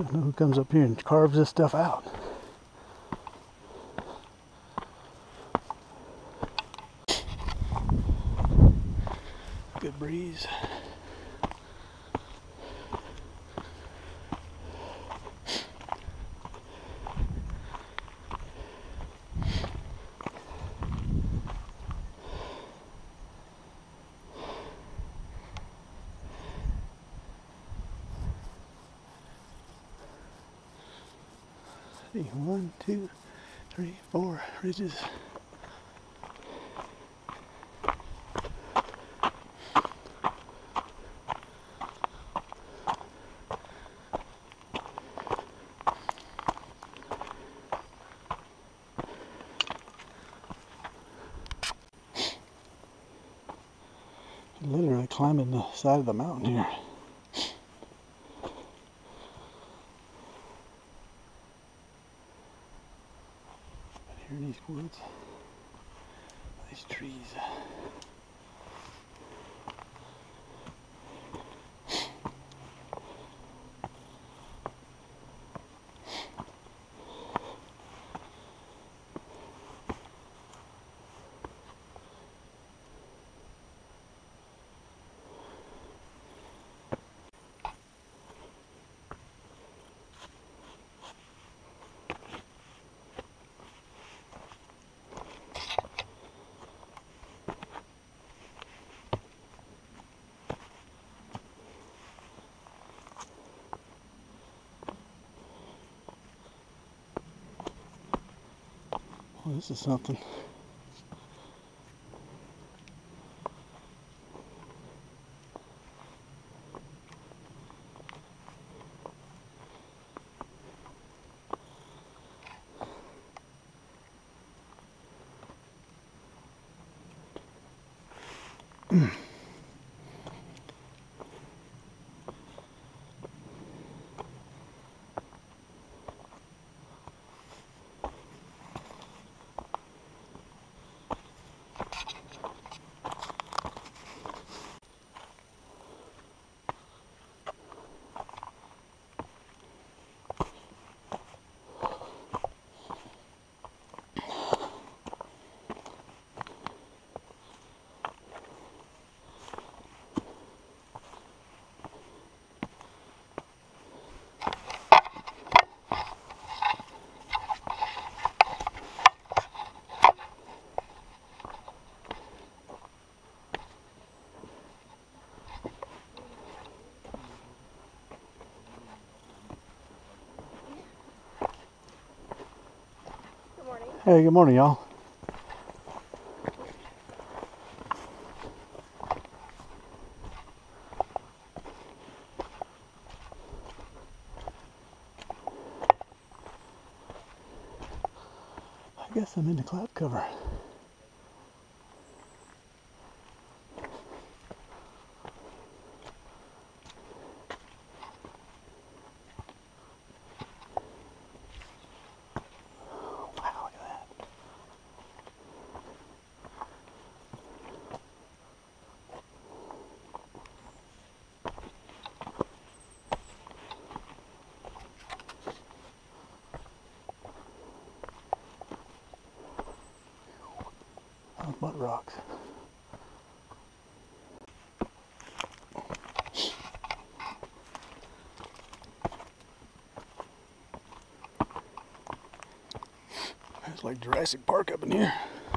I don't know who comes up here and carves this stuff out. Good breeze. See, 1, 2, 3, 4 ridges. Literally climbing the side of the mountain here. Here in these woods, these trees. Well, this is something. Hey, good morning, y'all. I guess I'm in the cloud cover. Wow, look at that. Those butt rocks. It's like Jurassic Park up in here.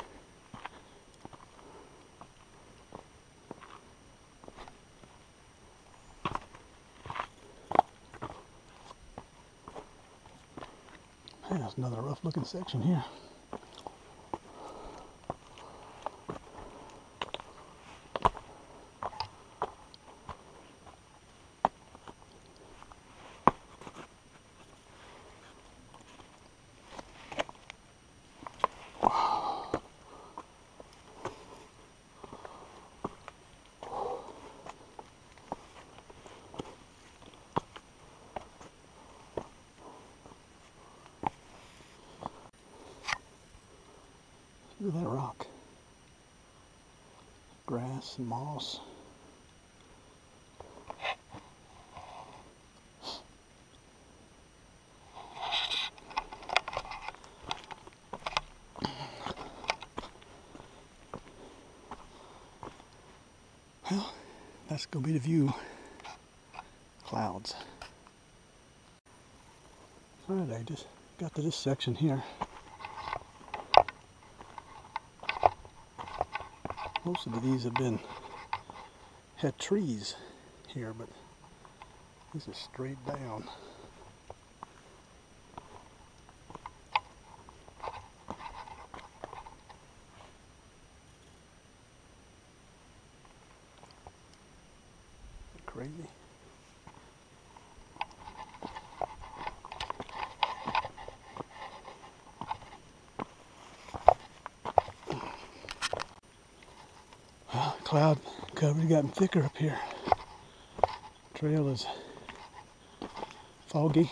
Hey, there's another rough looking section here. Look at that rock. Grass and moss. Well, that's going to be the view. Clouds. Alright, I just got to this section here. Most of these have had trees here, but this is straight down. Crazy. Well, cloud cover's gotten thicker up here. Trail is foggy.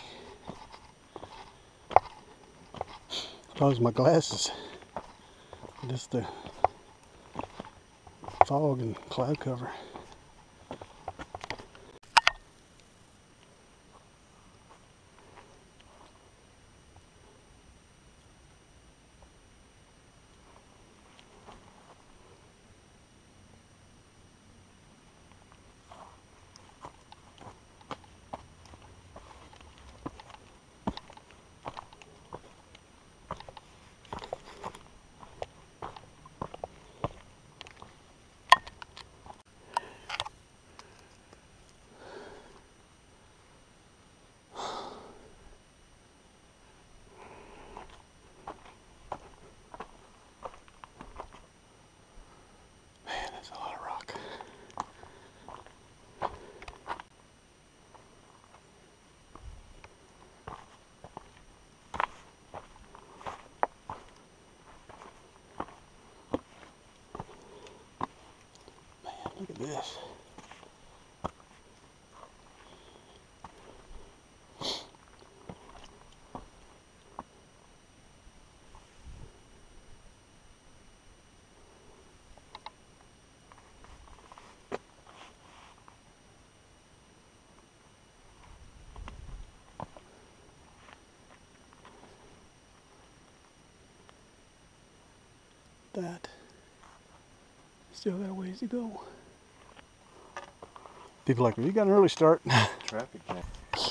Close my glasses. Just the fog and cloud cover. That's a lot of rock. Man, look at this. That still got a ways to go. People are like, well, you got an early start. Traffic jam.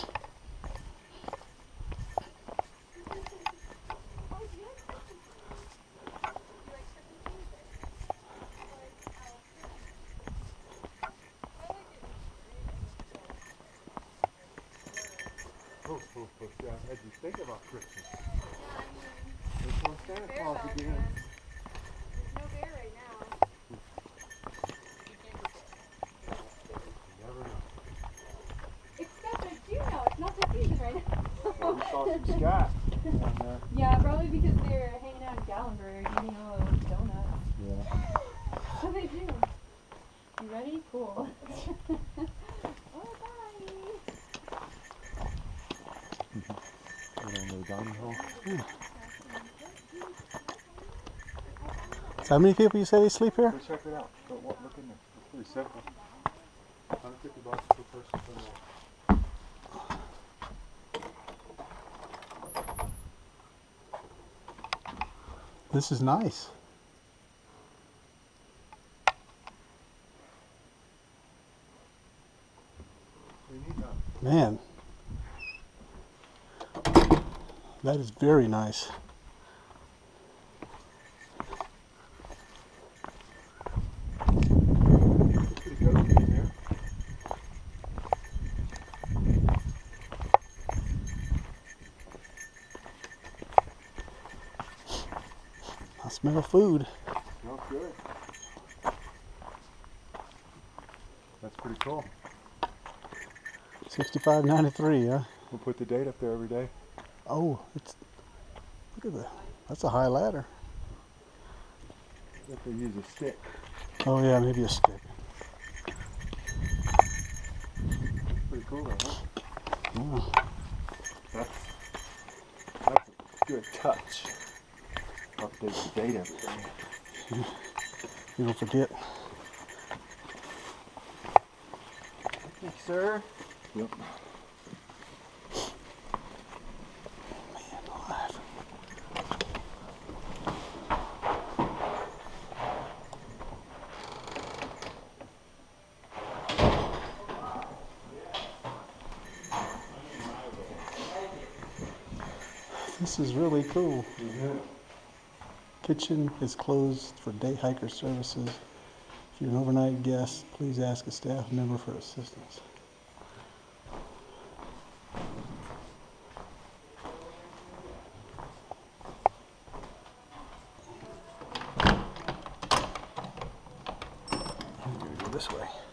Yeah, I had you think about Christmas. There's no Santa Claus again. There's no bear right now. You never know. Except I do know it's not the season right now. Well, we saw some sky down there. Yeah, probably because they're hanging out in Gallenberg eating all those donuts. Yeah. So they do. You ready? Cool. Oh, bye. Get on the dining hall. Yeah. So how many people you say they sleep here? Go check it out. Go look in there. It's pretty simple. $150 per person per night. This is nice. Man, that is very nice. Pretty good in there. I smell food. Smells good. That's pretty cool. 65.93, huh? We'll put the date up there every day. Oh, it's look at that's a high ladder. If they use a stick. Oh yeah, maybe a stick. Pretty cool though, huh? Yeah. That's a good touch. Update the date every day. You don't forget. Thank you, sir. Yep. Man alive. This is really cool. Mm-hmm. Kitchen is closed for day hiker services. If you're an overnight guest, please ask a staff member for assistance. I'm gonna go this way.